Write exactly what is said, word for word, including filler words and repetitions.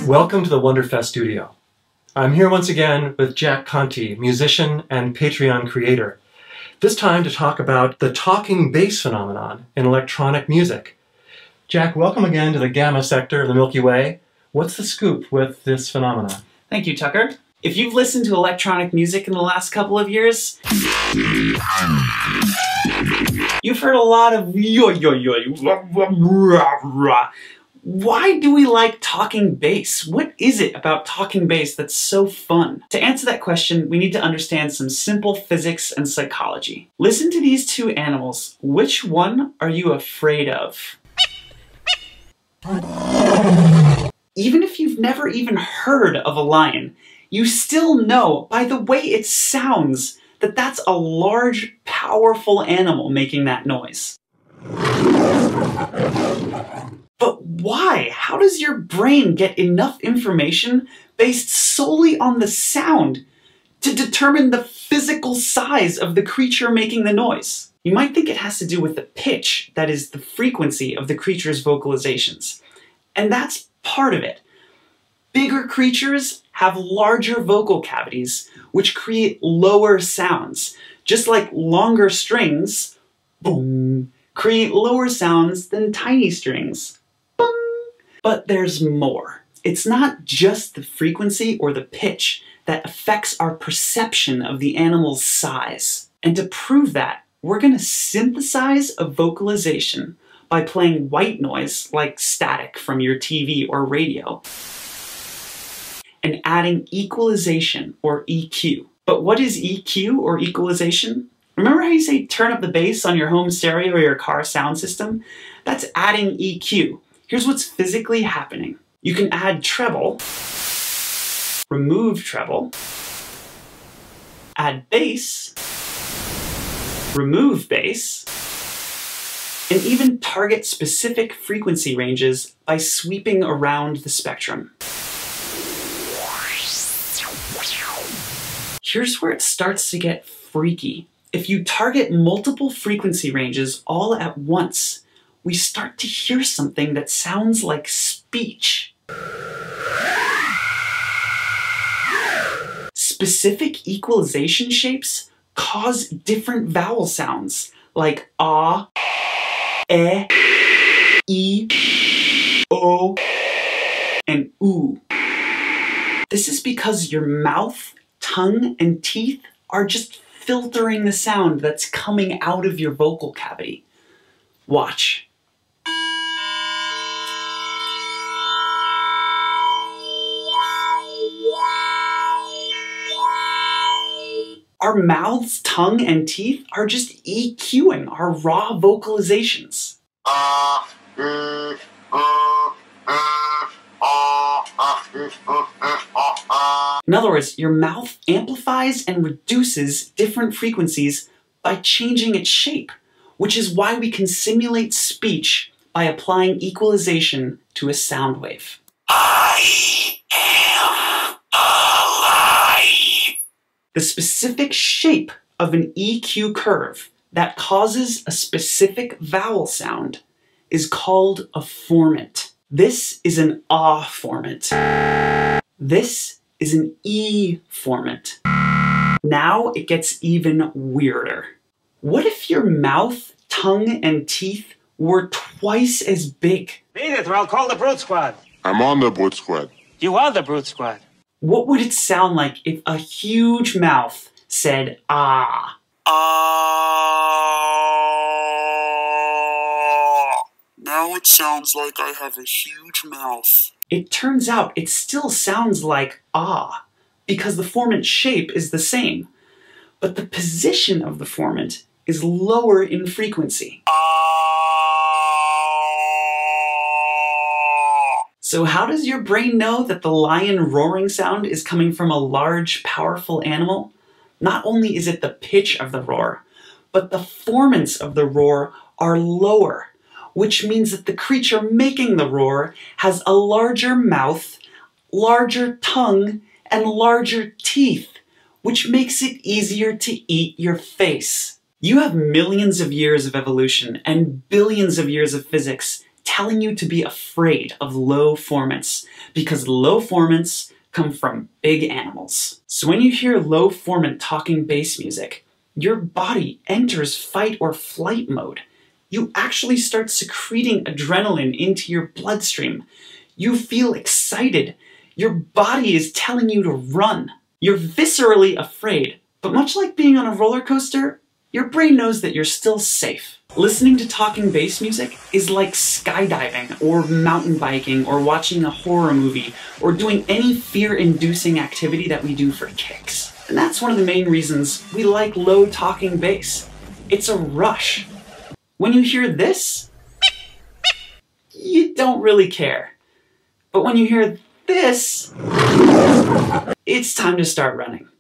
Welcome to the Wonderfest studio. I'm here once again with Jack Conte, musician and Patreon creator. This time to talk about the talking bass phenomenon in electronic music. Jack, welcome again to the Gamma sector of the Milky Way. What's the scoop with this phenomenon? Thank you, Tucker. If you've listened to electronic music in the last couple of years, you've heard a lot of yo yo yo. Why do we like talking bass? What is it about talking bass that's so fun? To answer that question, we need to understand some simple physics and psychology. Listen to these two animals. Which one are you afraid of? Even if you've never even heard of a lion, you still know by the way it sounds that that's a large, powerful animal making that noise. But why? How does your brain get enough information based solely on the sound to determine the physical size of the creature making the noise? You might think it has to do with the pitch, that is, the frequency of the creature's vocalizations. And that's part of it. Bigger creatures have larger vocal cavities, which create lower sounds, just like longer strings, boom, create lower sounds than tiny strings. But there's more. It's not just the frequency or the pitch that affects our perception of the animal's size. And to prove that, we're going to synthesize a vocalization by playing white noise, like static from your T V or radio, and adding equalization, or E Q. But what is E Q, or equalization? Remember how you say turn up the bass on your home stereo or your car sound system? That's adding E Q. Here's what's physically happening. You can add treble, remove treble, add bass, remove bass, and even target specific frequency ranges by sweeping around the spectrum. Here's where it starts to get freaky. If you target multiple frequency ranges all at once, we start to hear something that sounds like speech. Specific equalization shapes cause different vowel sounds, like ah, eh, e, o, and oo. This is because your mouth, tongue, and teeth are just filtering the sound that's coming out of your vocal cavity. Watch. Our mouths, tongue, and teeth are just EQing our raw vocalizations. In other words, your mouth amplifies and reduces different frequencies by changing its shape, which is why we can simulate speech by applying equalization to a sound wave. I am alive. The specific shape of an E Q curve that causes a specific vowel sound is called a formant. This is an ah formant. This is an E formant. Now it gets even weirder. What if your mouth, tongue, and teeth were twice as big? Beat it, or I'll call the Brute Squad. I'm on the Brute Squad. You are the Brute Squad. What would it sound like if a huge mouth said ah? Ah. Now it sounds like I have a huge mouth. It turns out it still sounds like ah, because the formant shape is the same, but the position of the formant is lower in frequency. So how does your brain know that the lion roaring sound is coming from a large, powerful animal? Not only is it the pitch of the roar, but the formants of the roar are lower, which means that the creature making the roar has a larger mouth, larger tongue, and larger teeth, which makes it easier to eat your face. You have millions of years of evolution and billions of years of physics telling you to be afraid of low formants, because low formants come from big animals. So when you hear low formant talking bass music, your body enters fight or flight mode. You actually start secreting adrenaline into your bloodstream. You feel excited. Your body is telling you to run. You're viscerally afraid, but much like being on a roller coaster, your brain knows that you're still safe. Listening to talking bass music is like skydiving, or mountain biking, or watching a horror movie, or doing any fear-inducing activity that we do for kicks. And that's one of the main reasons we like low talking bass. It's a rush. When you hear this, you don't really care. But when you hear this, it's time to start running.